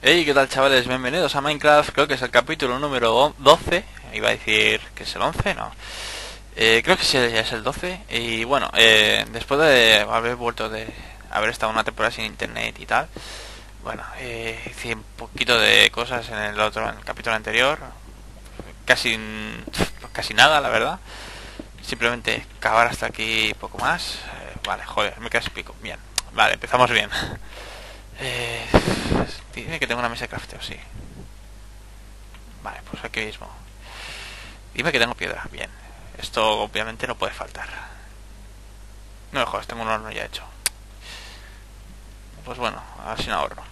Hey, ¿qué tal, chavales? Bienvenidos a Minecraft. Creo que es el capítulo número 12. Iba a decir que es el 11, no. Creo que sí, ya es el 12. Y bueno, después de haber vuelto de haber estado una temporada sin internet y tal, bueno, hice un poquito de cosas en el capítulo anterior. Casi, casi nada, la verdad. Simplemente cavar hasta aquí poco más. Vale, joder, me quedas pico. Bien, vale, empezamos bien. Eh, Dime que tengo una mesa de crafteo, sí. Vale, pues aquí mismo. Dime que tengo piedra. Bien. Esto obviamente no puede faltar. No me jodas, tengo un horno ya hecho. Pues bueno, a ver si no ahorro.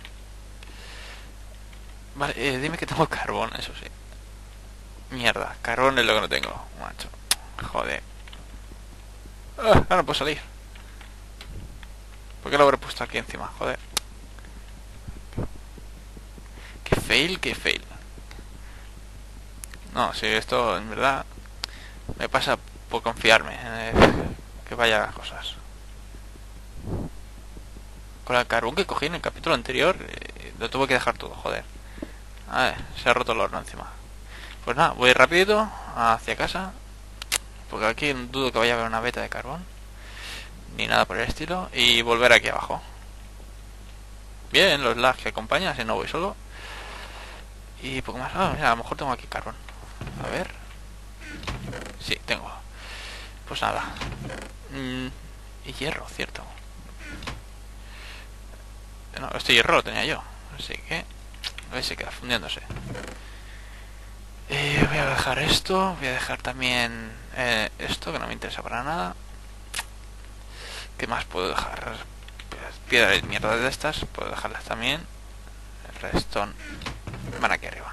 Vale, dime que tengo carbón, eso sí. Mierda, carbón es lo que no tengo, macho. Joder. No puedo salir. ¿Por qué lo habré puesto aquí encima? Joder. Qué fail, qué fail. No, si esto en verdad me pasa por confiarme en que vaya cosas. Con el carbón que cogí en el capítulo anterior, lo tuve que dejar todo, joder. A ver, se ha roto el horno encima. Pues nada, voy rapidito hacia casa, porque aquí dudo que vaya a haber una veta de carbón, ni nada por el estilo, y volver aquí abajo. Bien, los lags que acompañan, si no voy solo. Y poco más. Mira, a lo mejor tengo aquí carbón. A ver. Sí, tengo. Pues nada. Y hierro, cierto. No, este hierro lo tenía yo. Así que... a ver si queda fundiéndose. Voy a dejar esto. Voy a dejar también esto, que no me interesa para nada. ¿Qué más puedo dejar? Piedra de mierda de estas. Puedo dejarlas también. Redstone. Van aquí arriba.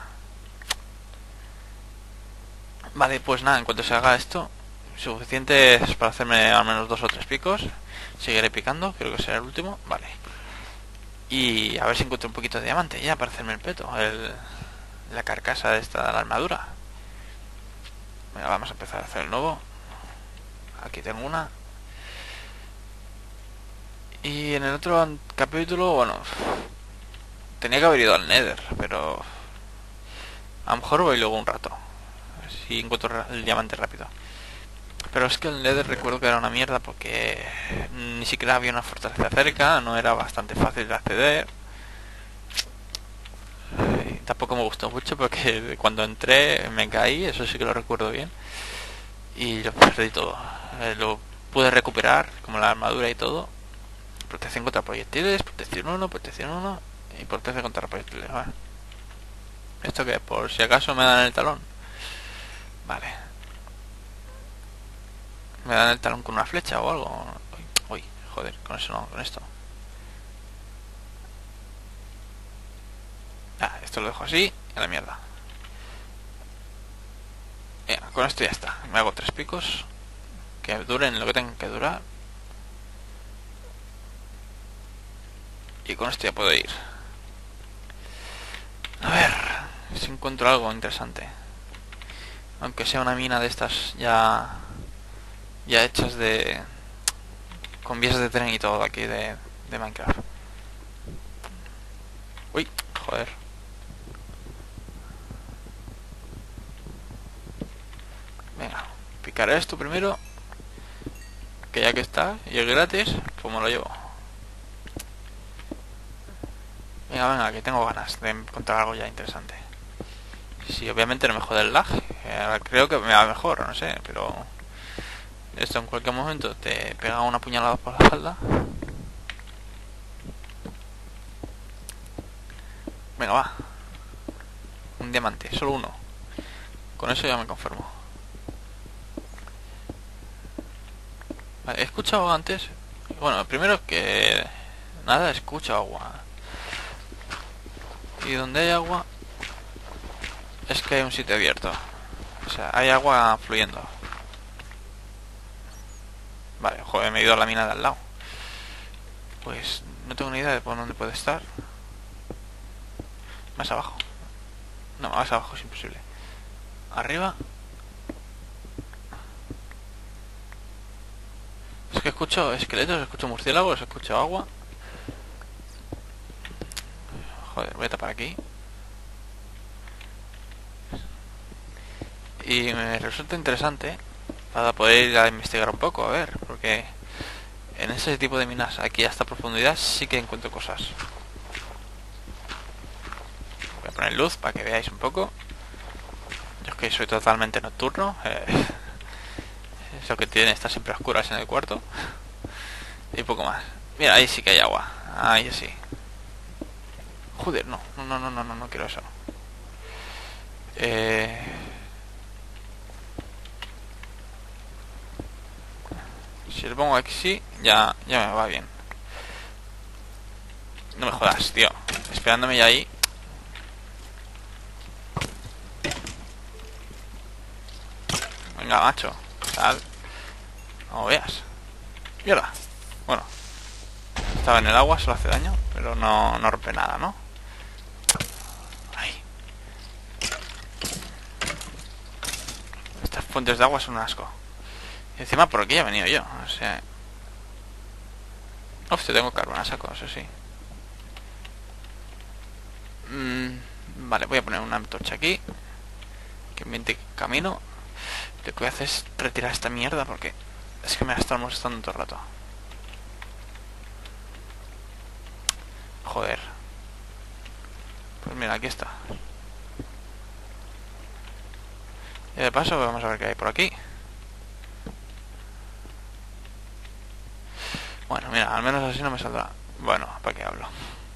Vale, pues nada, en cuanto se haga esto, suficiente es para hacerme al menos 2 o 3 picos. Seguiré picando, creo que será el último. Vale. Y a ver si encuentro un poquito de diamante ya para hacerme el peto. La carcasa de esta, la armadura. Venga, vamos a empezar a hacer el nuevo. Aquí tengo una. Y en el otro capítulo, bueno, tenía que haber ido al Nether, pero a lo mejor voy luego un rato. A ver si encuentro el diamante rápido. Pero es que el Nether recuerdo que era una mierda porque ni siquiera había una fortaleza cerca, no era bastante fácil de acceder. Tampoco me gustó mucho porque cuando entré me caí, eso sí que lo recuerdo bien. Y lo perdí todo. Lo pude recuperar, como la armadura y todo. Protección contra proyectiles, protección 1 y protección contra proyectiles. Vale. ¿Esto qué? Por si acaso me dan el talón. Vale. Me dan el talón con una flecha o algo. Uy, joder, con eso no, con esto. Esto lo dejo así y a la mierda. Venga, con esto ya está. Me hago 3 picos que duren lo que tengan que durar. Y con esto ya puedo ir. A ver si encuentro algo interesante. Aunque sea una mina de estas ya hechas de... con vías de tren y todo aquí de Minecraft. Uy, joder. Venga, picaré esto primero. Que ya que está y es gratis, pues me lo llevo. Venga, que tengo ganas de encontrar algo ya interesante. Sí, obviamente no me jode el lag. Creo que me va mejor, no sé, pero... esto en cualquier momento te pega una puñalada por la espalda. Venga, va. Un diamante, solo uno. Con eso ya me conformo. Vale, he escuchado antes... bueno, primero que... nada, escucho agua. Y donde hay agua... es que hay un sitio abierto. O sea, hay agua fluyendo. Vale, joder, me he ido a la mina de al lado. Pues no tengo ni idea de por dónde puede estar. Más abajo. No, más abajo es imposible. Arriba. Es que escucho esqueletos, escucho murciélagos, escucho agua. Joder, voy a tapar aquí. Y me resulta interesante para poder ir a investigar un poco, a ver, porque en ese tipo de minas aquí a esta profundidad sí que encuentro cosas. Voy a poner luz para que veáis un poco. Yo es que soy totalmente nocturno. Eso que tiene estar siempre a oscuras en el cuarto. Y poco más. Mira, ahí sí que hay agua. Ahí sí. Joder, no quiero eso. Si lo pongo aquí sí, ya me va bien. No me jodas, tío. Esperándome ya ahí. Venga, macho. Sal. No veas. Mierda. Bueno. Estaba en el agua, solo hace daño. Pero no rompe nada, ¿no? Ay. Estas fuentes de agua son un asco. Y encima por aquí ya he venido yo. O sea... Hostia, tengo carbón a saco, eso sí. Vale, voy a poner una antorcha aquí. Que ambiente camino. Lo que voy a hacer es retirar esta mierda porque es que me va a estar molestando todo el rato. Joder. Pues mira, aquí está. Y de paso vamos a ver qué hay por aquí. Bueno, mira, al menos así no me saldrá. Bueno, ¿para qué hablo?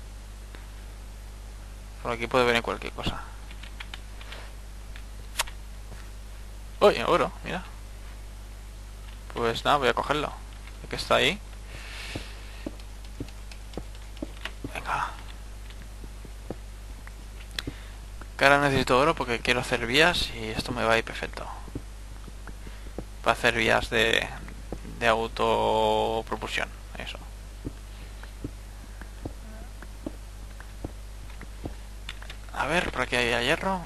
Por aquí puede venir cualquier cosa. ¡Uy, oro! Mira. Pues nada, voy a cogerlo. Que está ahí. Venga. Que ahora necesito oro porque quiero hacer vías y esto me va a ir perfecto. Para hacer vías de autopropulsión. Eso. A ver, por aquí hay hierro.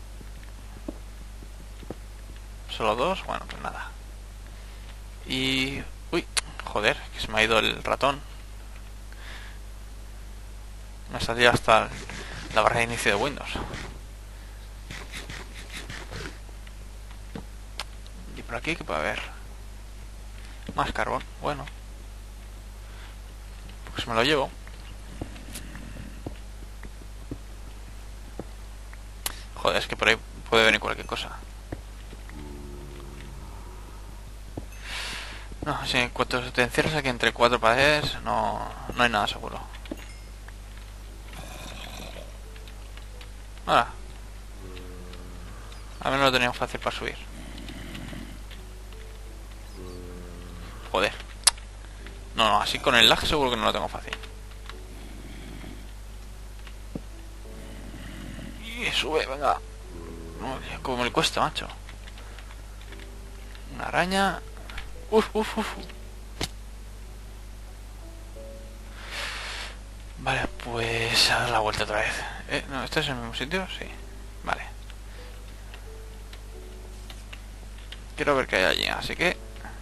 Solo dos, bueno, pues nada. Y... uy, joder, que se me ha ido el ratón. Me salió hasta la barra de inicio de Windows. Y por aquí, ¿qué puede haber? Más carbón, bueno. Pues me lo llevo. Joder, es que por ahí puede venir cualquier cosa. No, si en cuanto te encierras aquí entre cuatro paredes, no hay nada seguro. Ahora. A menos lo teníamos fácil para subir. Joder. No, así con el lag seguro que no lo tengo fácil. Y sube, venga. No, como me cuesta, macho. Una araña. Uf. Vale, pues a dar la vuelta otra vez. No, ¿este es el mismo sitio? Sí. Vale. Quiero ver qué hay allí, así que...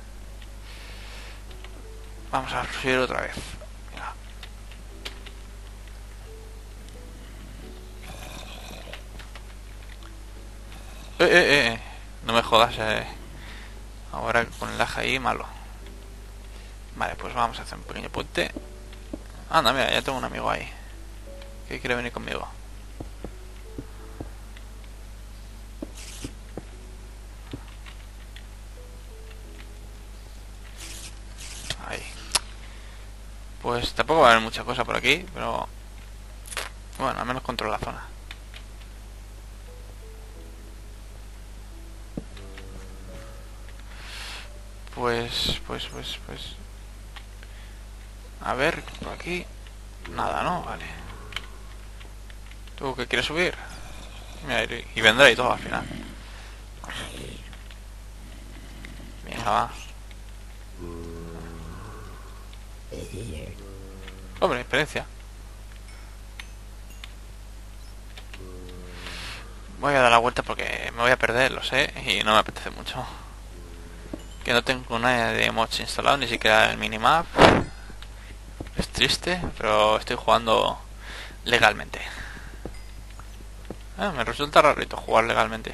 vamos a subir otra vez. Mira. No me jodas, ahora con el lag ahí, malo. Vale, pues vamos a hacer un pequeño puente. Anda, mira, ya tengo un amigo ahí que quiere venir conmigo. Ahí. Pues tampoco va a haber mucha cosa por aquí, pero... bueno, al menos controlo la zona. Pues... a ver, por aquí... nada, ¿no? Vale. ¿Tú qué quieres subir? Mira, y vendrá y todo al final. Venga, va. Hombre, experiencia. Voy a dar la vuelta porque me voy a perder, lo sé, y no me apetece mucho. Que no tengo nada de mods instalado, ni siquiera el minimap. Es triste, pero estoy jugando legalmente. Me resulta rarito jugar legalmente.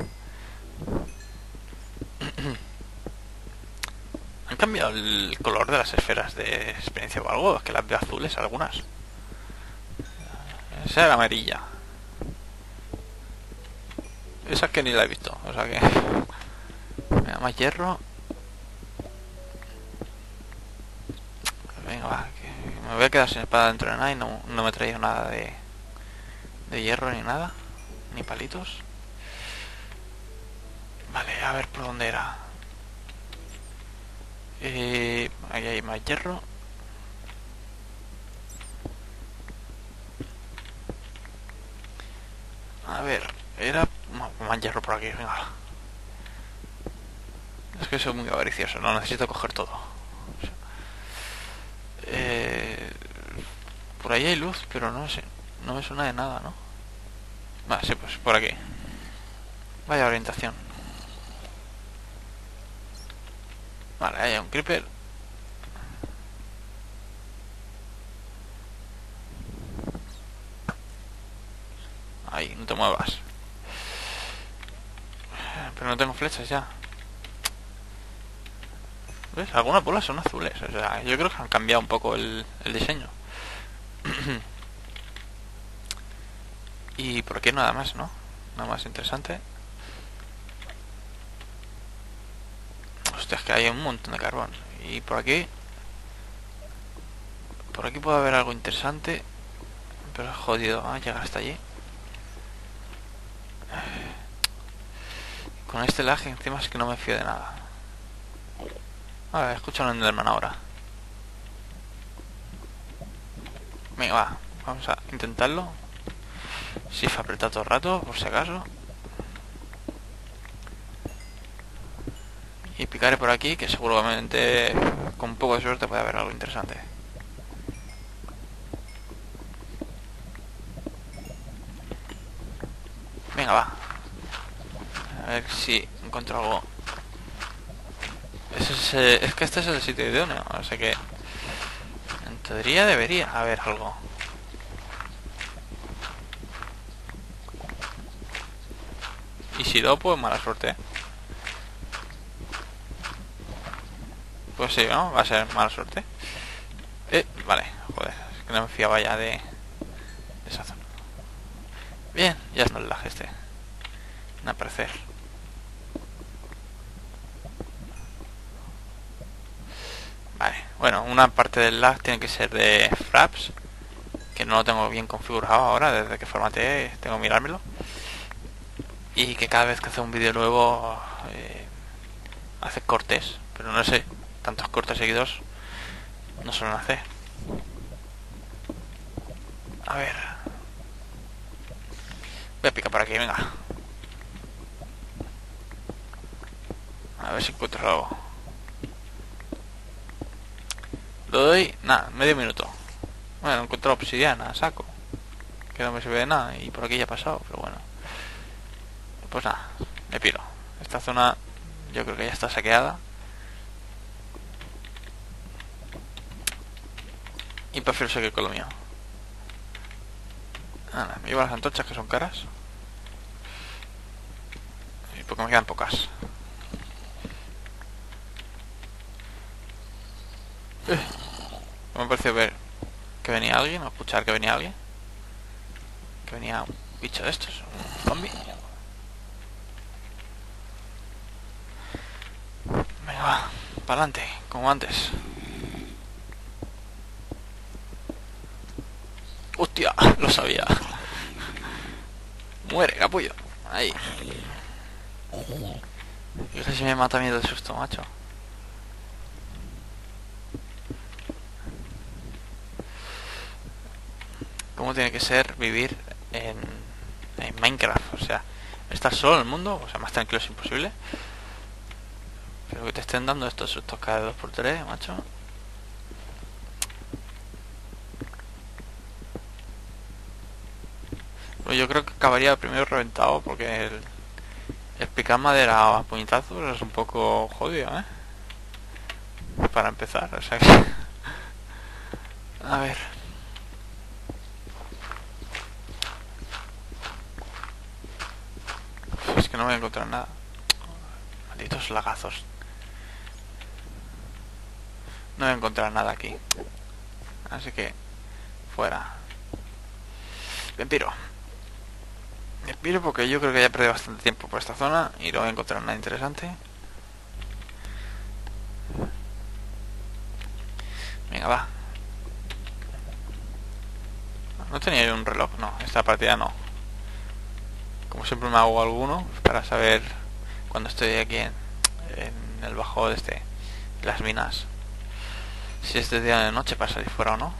¿Han cambiado el color de las esferas de experiencia o algo? Es que las veo azules algunas. Esa era amarilla. Esa que ni la he visto. O sea que... Me da más hierro. Venga, va. Que me voy a quedar sin espada dentro de nada y no me he traído nada de hierro ni nada. Ni palitos. Vale, a ver por dónde era. Ahí hay más hierro. A ver, era más hierro por aquí, venga. Es que soy muy avaricioso, no necesito coger todo. Por ahí hay luz, pero no sé, no me suena de nada, ¿no? Vale, sí, pues por aquí. Vaya orientación. Vale, ahí hay un creeper. Ahí, no te muevas. Pero no tengo flechas ya. ¿Ves? Algunas bolas son azules. O sea, yo creo que han cambiado un poco el diseño. Y por aquí nada más, ¿no? Nada más interesante. Hostia, es que hay un montón de carbón. Y por aquí... Por aquí puede haber algo interesante. Pero es jodido, ¿eh? Llegar hasta allí. Con este lag encima es que no me fío de nada. Vale, escucho un Enderman ahora. Venga, va. Vamos a intentarlo. Shift apretado todo el rato, por si acaso. Y picaré por aquí, que seguramente con un poco de suerte puede haber algo interesante. Venga, va. A ver si encuentro algo. Es que este es el sitio idóneo, o sea que... En teoría debería haber algo. Y si no, pues mala suerte. Pues sí, ¿no? Va a ser mala suerte. Vale, joder, es que no me fiaba ya de esa zona. Bien, ya no el lag este. En aparecer. Vale, bueno, una parte del lag tiene que ser de fraps, que no lo tengo bien configurado ahora, desde que formateé, tengo que mirármelo. Y que cada vez que hace un vídeo nuevo hace cortes, pero no sé, tantos cortes seguidos no suelen hacer. A ver, voy a picar por aquí, venga. A ver si encuentro algo. Lo doy, nada, medio minuto. Bueno, encuentro obsidiana, saco, que no me sirve de nada. Y por aquí ya ha pasado, pero bueno. Pues nada, me piro. Esta zona yo creo que ya está saqueada. Y prefiero seguir con lo mío. Nada, me llevo las antorchas que son caras. Y porque me quedan pocas. Me pareció ver que venía alguien, o escuchar que venía alguien. Que venía un bicho de estos, un zombie. Venga, va, para adelante, como antes. ¡Hostia! Lo sabía. Muere, capullo. Ahí. Fíjate si me mata miedo de susto, macho. ¿Cómo tiene que ser vivir en Minecraft? O sea, estar solo en el mundo, o sea, más tranquilo es imposible. Pero que te estén dando estos sustos cada 2x3, macho. Pues yo creo que acabaría primero reventado porque el picar madera a puñetazos es un poco jodido, ¿eh? Para empezar, o sea que... A ver... que no voy a encontrar nada. Malditos lagazos. No voy a encontrar nada aquí. Así que fuera. Me piro. Me piro porque yo creo que ya he perdido bastante tiempo por esta zona y no voy a encontrar nada interesante. Venga, va. No tenía yo un reloj, no, esta partida no. Como siempre me hago alguno para saber cuando estoy aquí en el bajo de las minas, si es de día o de noche para salir fuera o no.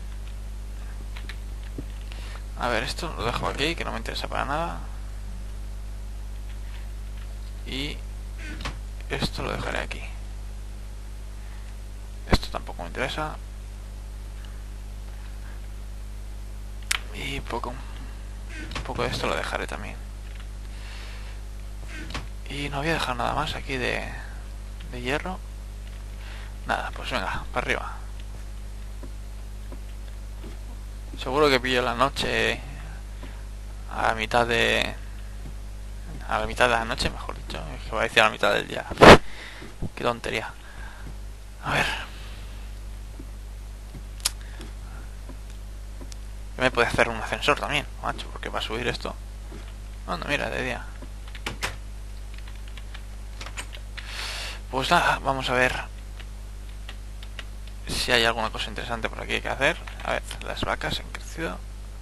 A ver, esto lo dejo aquí, que no me interesa para nada. Y esto lo dejaré aquí. Esto tampoco me interesa. Y un poco de esto lo dejaré también. Y no voy a dejar nada más aquí de hierro. Nada, pues venga, para arriba. Seguro que pillo la noche a la mitad de la noche, mejor dicho. Es que voy a decir a la mitad del día. Qué tontería. A ver. Me puede hacer un ascensor también, macho, porque va a subir esto. Anda, mira, de día. Pues nada, vamos a ver si hay alguna cosa interesante por aquí que hacer. A ver, las vacas han crecido.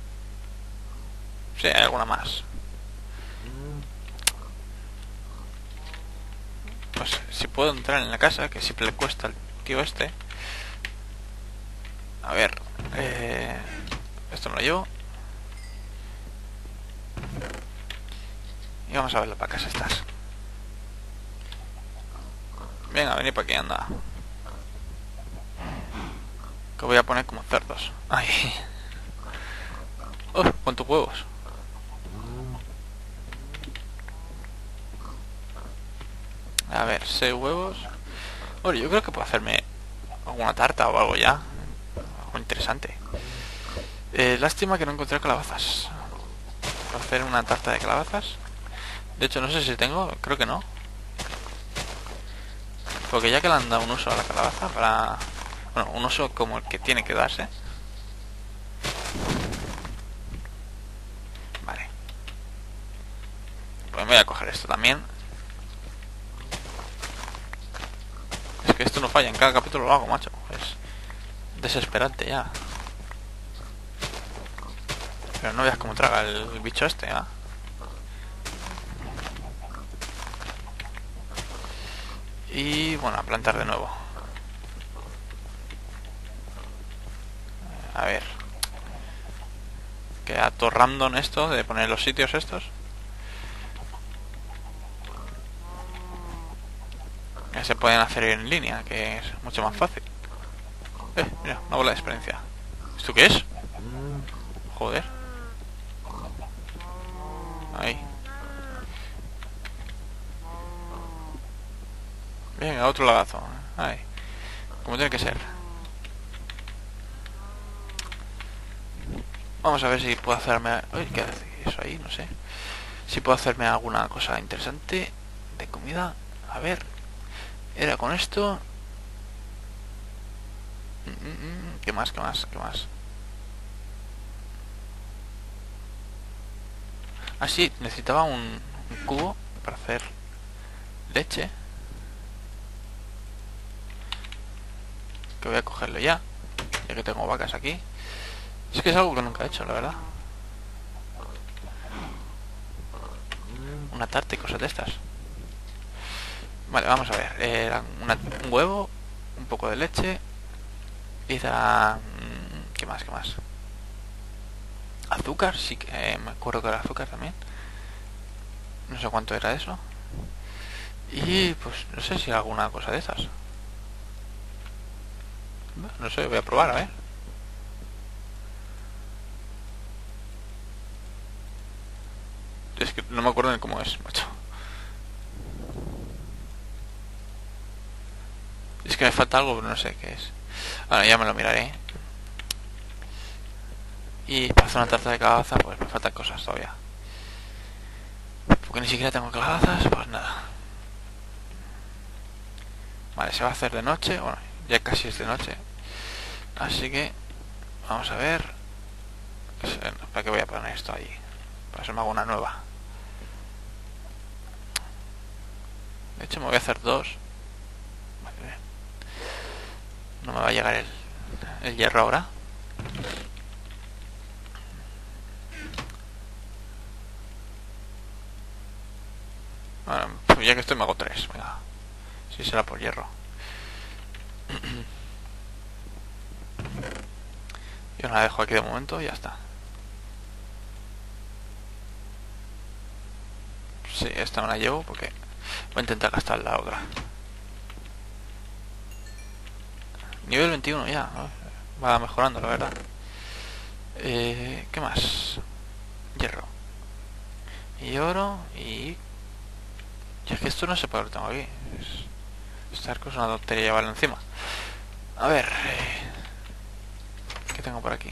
Sí, hay alguna más. Pues si puedo entrar en la casa, que siempre le cuesta al tío este. A ver, esto me lo llevo. Y vamos a ver las vacas estas. Venga, venid para aquí, anda. Que voy a poner como cerdos. Ay. Oh, cuántos huevos. A ver, 6 huevos. Bueno, yo creo que puedo hacerme alguna tarta o algo ya. Algo interesante. Lástima que no encontré calabazas. Para hacer una tarta de calabazas. De hecho, no sé si tengo, creo que no. Porque ya que le han dado un uso a la calabaza para... Bueno, un uso como el que tiene que darse. Vale. Pues me voy a coger esto también. Es que esto no falla, en cada capítulo lo hago, macho. Es desesperante ya. Pero no veas cómo traga el bicho este, ¿eh? Y bueno, a plantar de nuevo. A ver. Queda todo random esto de poner los sitios estos. Que se pueden hacer en línea, que es mucho más fácil. Mira, una bola de experiencia. ¿Esto qué es? Joder. Ahí. Venga, otro lagazo. Ahí. Como tiene que ser. Vamos a ver si puedo hacerme... Uy, ¿qué hace eso ahí? No sé. Si puedo hacerme alguna cosa interesante de comida. A ver. Era con esto. ¿Qué más? ¿Qué más? ¿Qué más? Ah, sí, necesitaba un cubo para hacer leche. Que voy a cogerlo ya que tengo vacas aquí. Es que es algo que nunca he hecho, la verdad. Una tarta y cosas de estas. Vale, vamos a ver. Un huevo, un poco de leche. Y da... ¿Qué más? ¿Qué más? Azúcar, sí que me acuerdo que era azúcar también. No sé cuánto era eso. Y pues no sé si alguna cosa de esas. No sé, voy a probar, a ver. Es que no me acuerdo ni cómo es, macho. Es que me falta algo, pero no sé qué es. Bueno, ya me lo miraré. Y para hacer una tarta de calabaza, pues me faltan cosas todavía. Porque ni siquiera tengo calabazas, pues nada. Vale, se va a hacer de noche. Bueno, ya casi es de noche. Así que vamos a ver. ¿Para qué voy a poner esto ahí? Para eso me hago una nueva. De hecho me voy a hacer dos. Vale, no me va a llegar el hierro ahora. Bueno, pues ya que estoy me hago tres. Venga. Si será por hierro. Yo la dejo aquí de momento y ya está. Sí, esta me la llevo porque voy a intentar gastar la otra. Nivel 21 ya, ¿no? Va mejorando, la verdad. ¿Qué más? Hierro. Y oro y... Y es que esto no sé para lo tengo aquí. Este arco es una tontería llevarlo encima. A ver... ¿qué tengo por aquí?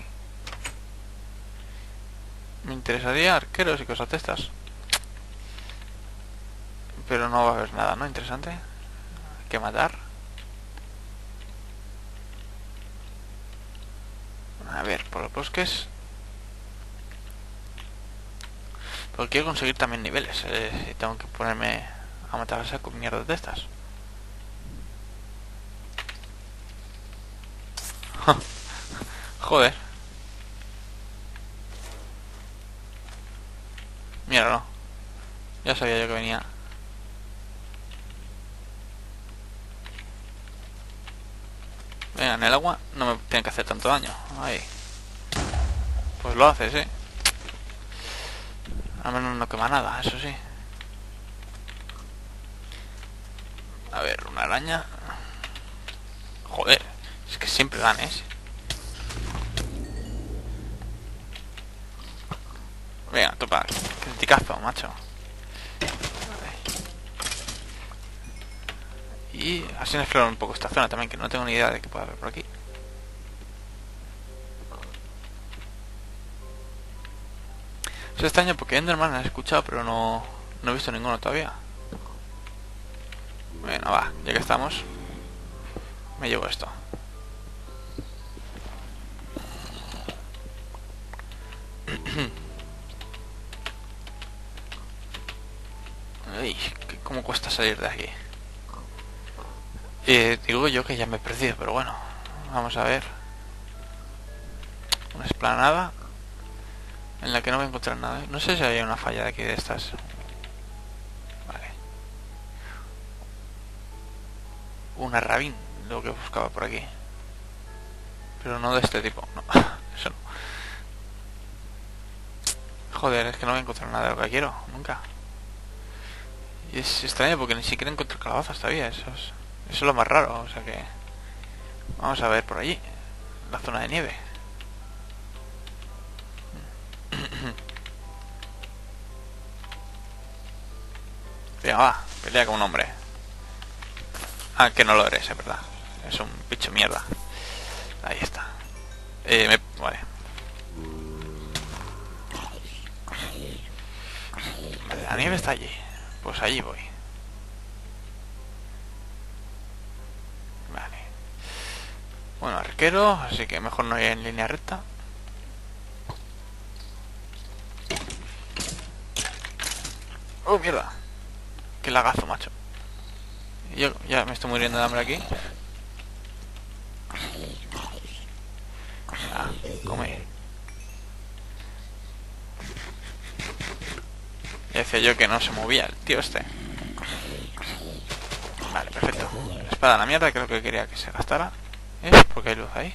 Me interesaría arqueros y cosas de estas. Pero no va a haber nada, ¿no? Interesante. Hay que matar. A ver, por los bosques. Porque quiero conseguir también niveles. Y tengo que ponerme a matar a saco mierdas de estas. Joder. Míralo. Ya sabía yo que venía. Venga, en el agua no me tiene que hacer tanto daño. Ahí. Pues lo hace, sí. Al menos no quema nada, eso sí. A ver, una araña. Joder, es que siempre dan, ¿eh? Venga, topa. Criticazo, macho. Y así exploro un poco esta zona también, que no tengo ni idea de qué puede haber por aquí. Es extraño porque Enderman he escuchado, pero no he visto ninguno todavía. Bueno, va, ya que estamos, me llevo esto. Uy, ¿cómo cuesta salir de aquí? Digo yo que ya me he perdido, pero bueno, vamos a ver. Una explanada en la que no voy a encontrar nada. No sé si había una falla de aquí de estas. Vale. Una rabín, lo que buscaba por aquí. Pero no de este tipo, no. Eso no. Joder, es que no voy a encontrar nada de lo que quiero, nunca. Y es extraño porque ni siquiera encuentro calabazas todavía, eso es lo más raro, o sea que... Vamos a ver por allí, la zona de nieve. Venga, va, pelea como un hombre. Ah, que no lo eres, es verdad. Es un bicho mierda. Ahí está. Vale. Vale, la nieve está allí. Pues allí voy. Vale. Bueno, arquero, así que mejor no ir en línea recta. ¡Oh, mierda! ¡Qué lagazo, macho! Yo ya me estoy muriendo de hambre aquí. Ah, come. Ya decía yo que no se movía el tío este. Vale, perfecto. La espada a la mierda, que es lo que quería que se gastara. ¿Es? Porque hay luz ahí.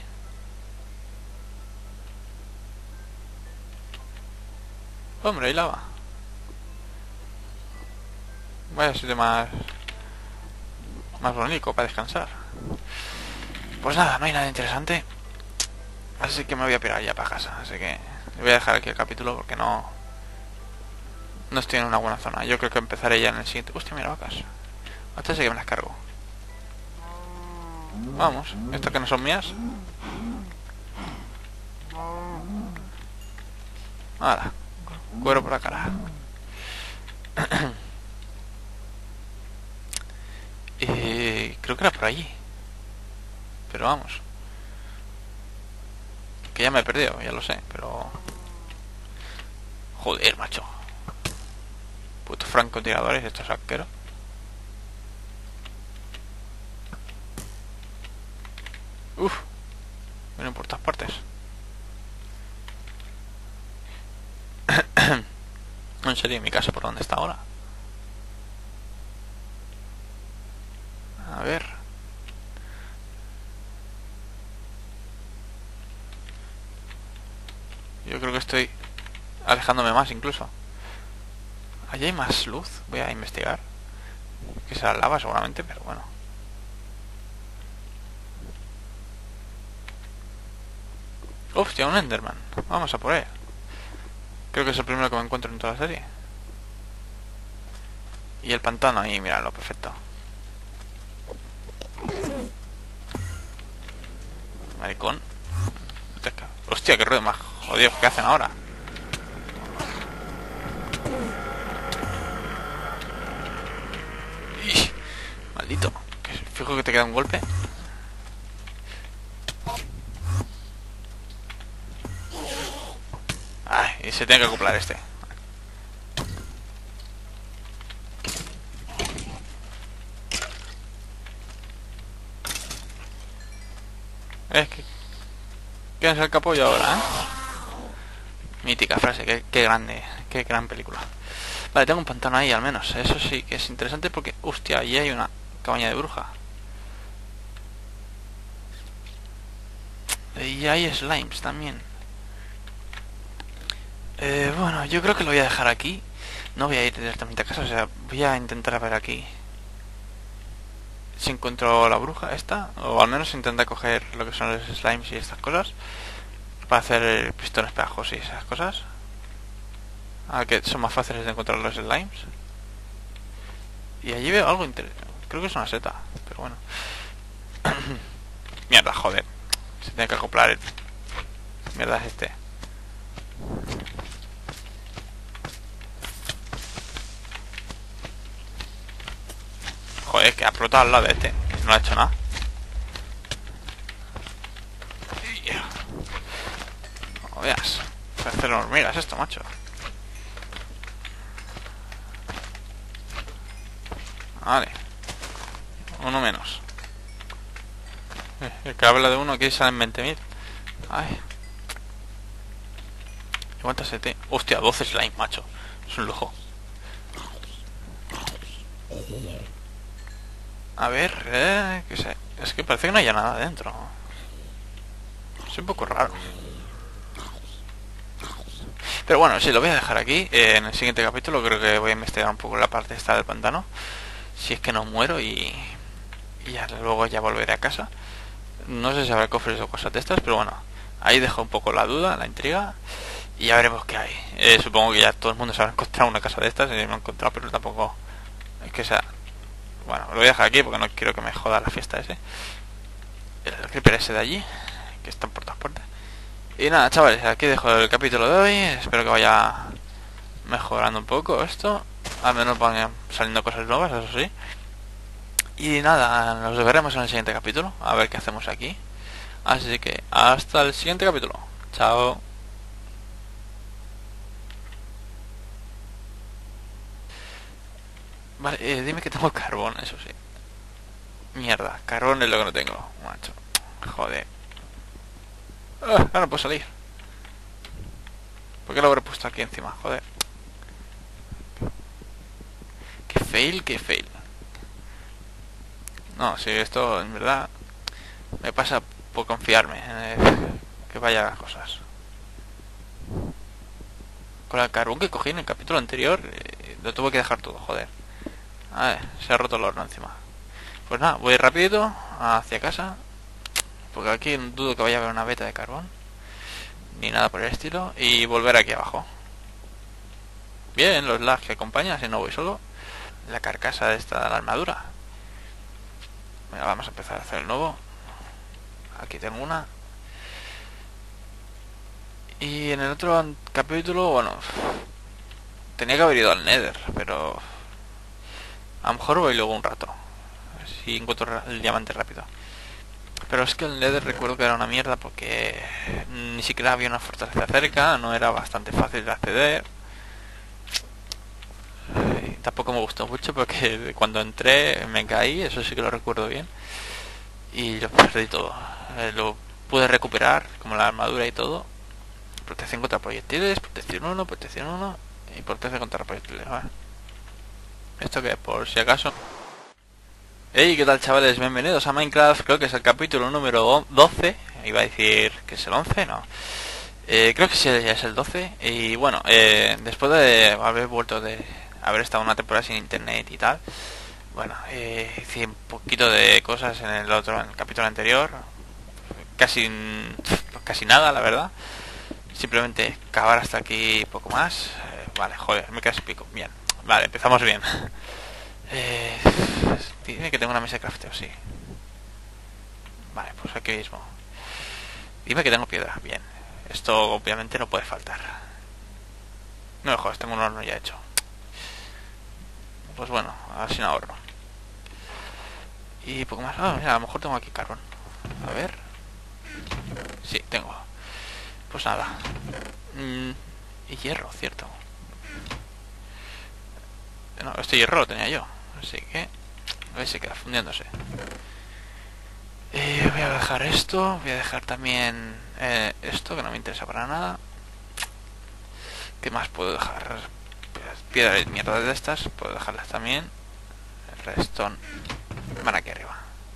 Hombre, hay lava. Vaya sitio más bonito para descansar. Pues nada, no hay nada interesante. Así que me voy a pirar ya para casa. Así que voy a dejar aquí el capítulo porque no estoy en una buena zona. Yo creo que empezaré ya en el siguiente. Hostia, mira vacas. Hasta sí que me las cargo. Vamos, estas que no son mías. Ahora, cuero por la cara. Creo que era por allí. Pero vamos. Que ya me he perdido, ya lo sé, pero... Joder, macho. Putos francotiradores, estos arqueros. Uf, vienen por todas partes. En serio, en mi casa, ¿por dónde está ahora? A ver. Yo creo que estoy alejándome más incluso. Allí hay más luz, voy a investigar. Que será lava seguramente, pero bueno. Hostia, un Enderman. Vamos a por él. Creo que es el primero que me encuentro en toda la serie. Y el pantano ahí, míralo, perfecto. Maricón. Hostia, qué ruido más jodido que hacen ahora. ¡Ih! Maldito. Fijo que te queda un golpe. Ay, y se tiene que acoplar este. Que... ¿Quién es el capullo ahora, Mítica frase, qué grande, qué gran película. Vale, tengo un pantano ahí al menos. Eso sí que es interesante porque, hostia, allí hay una cabaña de bruja. Y hay slimes también. Bueno, yo creo que lo voy a dejar aquí. No voy a ir directamente a casa, o sea, voy a intentar ver aquí si encuentro la bruja esta, o al menos intentar coger lo que son los slimes y estas cosas para hacer pistones pegajos y esas cosas. Que son más fáciles de encontrar los slimes. Y allí veo algo interesante. Creo que es una seta, pero bueno. Mierda, joder. Se tiene que acoplar el... Mierda, es este. Joder, que ha explotado al lado de este. No ha hecho nada. No veas. Parece hormigas esto, macho. Vale. Uno menos. El que habla de uno que salen 20.000. Ay. ¿Cuántas se te...? Hostia, 12 slime, macho. Es un lujo. A ver, qué sé. Es que parece que no haya nada dentro. Es un poco raro. Pero bueno, sí, lo voy a dejar aquí. En el siguiente capítulo creo que voy a investigar un poco la parte esta del pantano. Si es que no muero y ya luego ya volveré a casa. No sé si habrá cofres o cosas de estas, pero bueno, ahí dejo un poco la duda, la intriga. Y ya veremos qué hay. Supongo que ya todo el mundo se habrá encontrado una casa de estas. Y me he encontrado, pero tampoco es que sea... Bueno, lo voy a dejar aquí porque no quiero que me joda la fiesta ese. El creeper ese de allí, que está por todas partes. Y nada, chavales, aquí dejo el capítulo de hoy. Espero que vaya mejorando un poco esto. Al menos van saliendo cosas nuevas, eso sí. Y nada, nos veremos en el siguiente capítulo. A ver qué hacemos aquí. Así que hasta el siguiente capítulo. Chao. Vale, dime que tengo carbón, eso sí. Mierda, carbón es lo que no tengo, macho. Joder. Ahora no puedo salir. ¿Por qué lo habré puesto aquí encima? Joder. Qué fail, qué fail. No, si esto en verdad me pasa por confiarme que vaya a cosas. Con el carbón que cogí en el capítulo anterior, lo tuve que dejar todo, joder. A ver, se ha roto el horno encima. Pues nada, voy rapidito hacia casa. Porque aquí dudo que vaya a haber una veta de carbón. Ni nada por el estilo. Y volver aquí abajo. Bien, los lags que acompañan, si no voy solo. La carcasa de esta, la armadura. Venga, vamos a empezar a hacer el nuevo. Aquí tengo una. Y en el otro capítulo, bueno, tenía que haber ido al Nether, pero a lo mejor voy luego un rato. Si encuentro el diamante rápido. Pero es que el Nether recuerdo que era una mierda porque ni siquiera había una fortaleza cerca, no era bastante fácil de acceder. Tampoco me gustó mucho porque cuando entré me caí, eso sí que lo recuerdo bien. Y lo perdí todo. Lo pude recuperar, como la armadura y todo. Protección contra proyectiles, protección 1 y protección contra proyectiles. ¿Vale? Esto que por si acaso. Hey, ¿qué tal, chavales? Bienvenidos a Minecraft. Creo que es el capítulo número 12. Iba a decir que es el 11, no. Creo que sí, ya es el 12. Y bueno, después de haber vuelto de haber estado una temporada sin internet y tal, bueno, hice un poquito de cosas en el capítulo anterior. Casi nada, la verdad. Simplemente cavar hasta aquí poco más. Vale, joder, me queda sin pico. Bien, vale, empezamos bien. Dime que tengo una mesa de crafteo, sí. Vale, pues aquí mismo. Dime que tengo piedra, bien. Esto obviamente no puede faltar. No me jodas, tengo un horno ya hecho. Pues bueno, a ver si no ahorro. Y poco más. Ah, mira, a lo mejor tengo aquí carbón. A ver. Sí, tengo. Pues nada. Y hierro, cierto. No, este hierro lo tenía yo. Así que a ver si queda fundiéndose. Voy a dejar esto. Voy a dejar también esto, que no me interesa para nada. ¿Qué más puedo dejar? Piedra de mierda de estas. Puedo dejarlas también. El redstone van aquí arriba.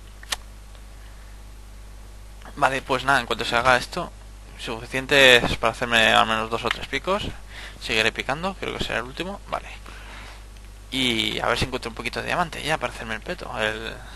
Vale, pues nada, en cuanto se haga esto, suficiente es para hacerme al menos 2 o 3 picos. Seguiré picando, creo que será el último. Vale. Y a ver si encuentro un poquito de diamante ya para hacerme el peto.